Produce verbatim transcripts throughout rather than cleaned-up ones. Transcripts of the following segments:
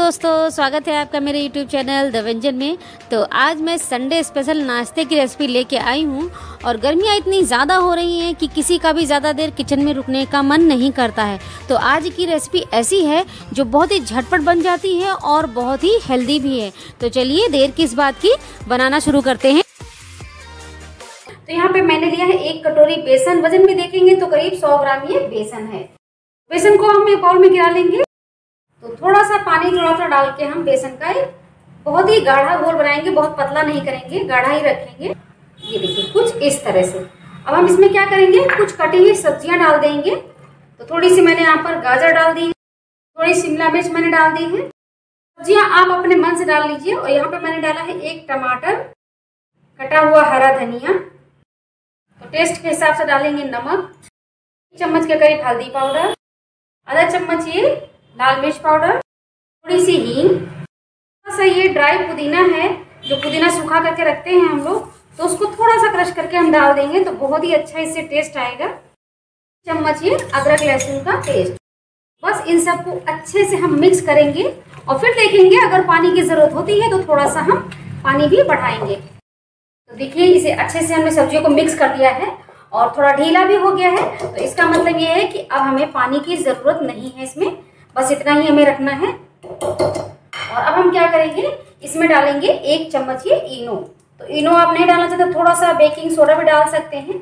दोस्तों, स्वागत है आपका मेरे यूट्यूब चैनल द व्यंजन में। तो आज मैं संडे स्पेशल नाश्ते की रेसिपी लेके आई हूँ। और गर्मियाँ इतनी ज़्यादा हो रही हैं कि किसी का भी ज़्यादा देर किचन में रुकने का मन नहीं करता है। तो आज की रेसिपी ऐसी है जो बहुत ही झटपट बन जाती है और बहुत ही हेल्दी भी है। तो चलिए देर किस बात की, बनाना शुरू करते हैं। तो यहाँ पे मैंने लिया है एक कटोरी बेसन। वजन में देखेंगे तो करीब सौ ग्राम ये बेसन है। बेसन को हम एक बाउल में गिरा लेंगे। तो थोड़ा सा पानी थोड़ा सा डाल के हम बेसन का एक बहुत ही गाढ़ा घोल बनाएंगे। बहुत पतला नहीं करेंगे, गाढ़ा ही रखेंगे। ये देखिए कुछ इस तरह से। अब हम इसमें क्या करेंगे, कुछ कटी हुई सब्जियां डाल देंगे। तो थोड़ी सी मैंने यहाँ पर गाजर डाल दी है, थोड़ी शिमला मिर्च मैंने डाल दी है। सब्जियां आप अपने मन से डाल लीजिए। और यहाँ पे मैंने डाला है एक टमाटर, कटा हुआ हरा धनिया। तो टेस्ट के हिसाब से डालेंगे नमक, एक चम्मच के करीब हल्दी पाउडर, आधा चम्मच ये लाल मिर्च पाउडर, थोड़ी सी हींग। थोड़ा सा ये ड्राई पुदीना है, जो पुदीना सूखा करके रखते हैं हम लोग, तो उसको थोड़ा सा क्रश करके हम डाल देंगे तो बहुत ही अच्छा इससे टेस्ट आएगा। चम्मच ये अदरक लहसुन का पेस्ट। बस इन सबको अच्छे से हम मिक्स करेंगे और फिर देखेंगे अगर पानी की ज़रूरत होती है तो थोड़ा सा हम पानी भी बढ़ाएंगे। तो देखिए इसे अच्छे से हमने सब्जियों को मिक्स कर दिया है और थोड़ा ढीला भी हो गया है। तो इसका मतलब ये है कि अब हमें पानी की ज़रूरत नहीं है, इसमें बस इतना ही हमें रखना है। और अब हम क्या करेंगे, इसमें डालेंगे एक चम्मच ये इनो। तो इनो आप नहीं डालना चाहते थोड़ा सा बेकिंग सोडा भी डाल सकते हैं।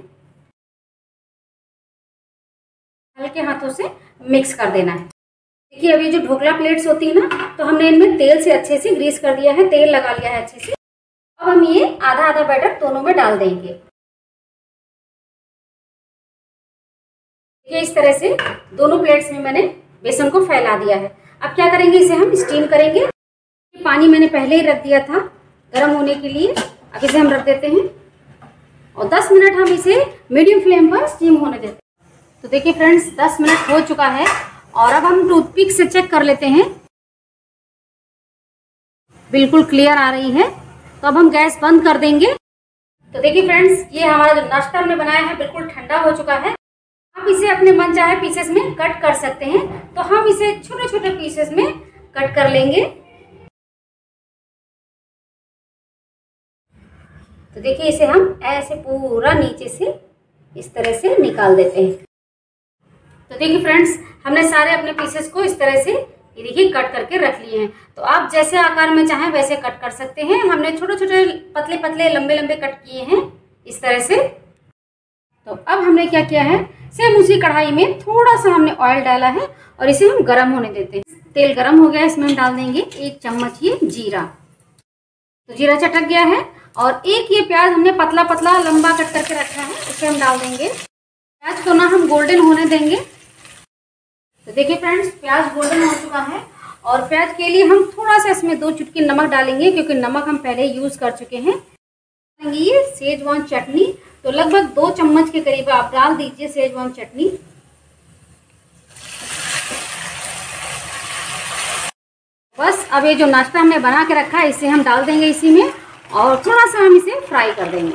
हल्के हाथों से मिक्स कर देना है। देखिए अभी जो ढोकला प्लेट्स होती है ना, तो हमने इनमें तेल से अच्छे से ग्रीस कर दिया है, तेल लगा लिया है अच्छे से। अब हम ये आधा आधा बैटर दोनों में डाल देंगे। इस तरह से दोनों प्लेट्स में मैंने बेसन को फैला दिया है। अब क्या करेंगे, इसे हम स्टीम करेंगे। पानी मैंने पहले ही रख दिया था गर्म होने के लिए। अब इसे हम रख देते हैं और दस मिनट हम इसे मीडियम फ्लेम पर स्टीम होने देते हैं। तो देखिए फ्रेंड्स, दस मिनट हो चुका है और अब हम टूथपिक से चेक कर लेते हैं। बिल्कुल क्लियर आ रही है। तो अब हम गैस बंद कर देंगे। तो देखिए फ्रेंड्स, ये हमारा जो नाश्ता हमने बनाया है बिल्कुल ठंडा हो चुका है। आप इसे अपने मन चाहे पीसेस में कट कर सकते हैं। तो हम इसे छोटे छोटे पीसेस में कट कर लेंगे। तो देखिए इसे हम ऐसे पूरा नीचे से इस तरह से निकाल देते हैं। तो देखिए फ्रेंड्स, हमने सारे अपने पीसेस को इस तरह से ये देखिए कट करके रख लिए हैं। तो आप जैसे आकार में चाहें वैसे कट कर सकते हैं। हमने छोटे छोटे पतले पतले लंबे लंबे कट किए हैं इस तरह से। तो अब हमने क्या किया है, सेम उसी कढ़ाई में थोड़ा सा हमने ऑयल डाला है और इसे हम गरम होने देते हैं। तेल गरम हो गया, इसमें हम डाल देंगे एक चम्मच ये जीरा। तो जीरा चटक गया है और एक ये प्याज हमने पतला पतला लंबा कट करके रखा है, इसे हम डाल देंगे। प्याज को ना हम गोल्डन होने देंगे। तो देखिए फ्रेंड्स, प्याज गोल्डन हो चुका है और प्याज के लिए हम थोड़ा सा इसमें दो चुटकी नमक डालेंगे, क्योंकि नमक हम पहले यूज कर चुके हैं। ये सेजवान चटनी, तो लगभग दो चम्मच के करीब आप डाल दीजिए सेजवान चटनी। बस अब ये जो नाश्ता हमने बना के रखा है इसे हम डाल देंगे इसी में और थोड़ा सा हम इसे फ्राई कर देंगे।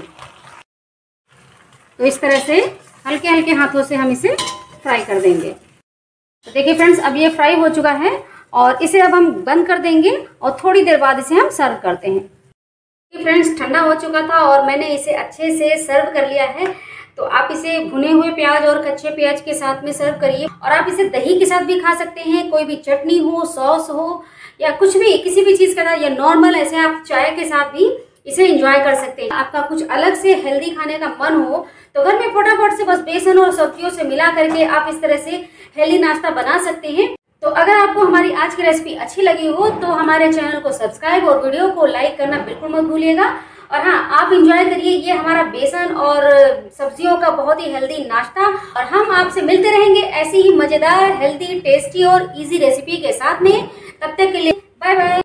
तो इस तरह से हल्के हल्के हाथों से हम इसे फ्राई कर देंगे। तो देखिए फ्रेंड्स, अब ये फ्राई हो चुका है और इसे अब हम बंद कर देंगे और थोड़ी देर बाद इसे हम सर्व करते हैं। फ्रेंड्स, ठंडा हो चुका था और मैंने इसे अच्छे से सर्व कर लिया है। तो आप इसे भुने हुए प्याज और कच्चे प्याज के साथ में सर्व करिए। और आप इसे दही के साथ भी खा सकते हैं, कोई भी चटनी हो, सॉस हो या कुछ भी, किसी भी चीज़ के साथ, या नॉर्मल ऐसे आप चाय के साथ भी इसे एंजॉय कर सकते हैं। आपका कुछ अलग से हेल्दी खाने का मन हो तो घर में फटाफट से बस बेसन और सब्जियों से मिला करके आप इस तरह से हेल्दी नाश्ता बना सकते हैं। तो अगर आपको हमारी आज की रेसिपी अच्छी लगी हो तो हमारे चैनल को सब्सक्राइब और वीडियो को लाइक करना बिल्कुल मत भूलिएगा। और हाँ, आप एंजॉय करिए ये हमारा बेसन और सब्जियों का बहुत ही हेल्दी नाश्ता। और हम आपसे मिलते रहेंगे ऐसी ही मज़ेदार, हेल्दी, टेस्टी और इजी रेसिपी के साथ में। तब तक के लिए बाय बाय।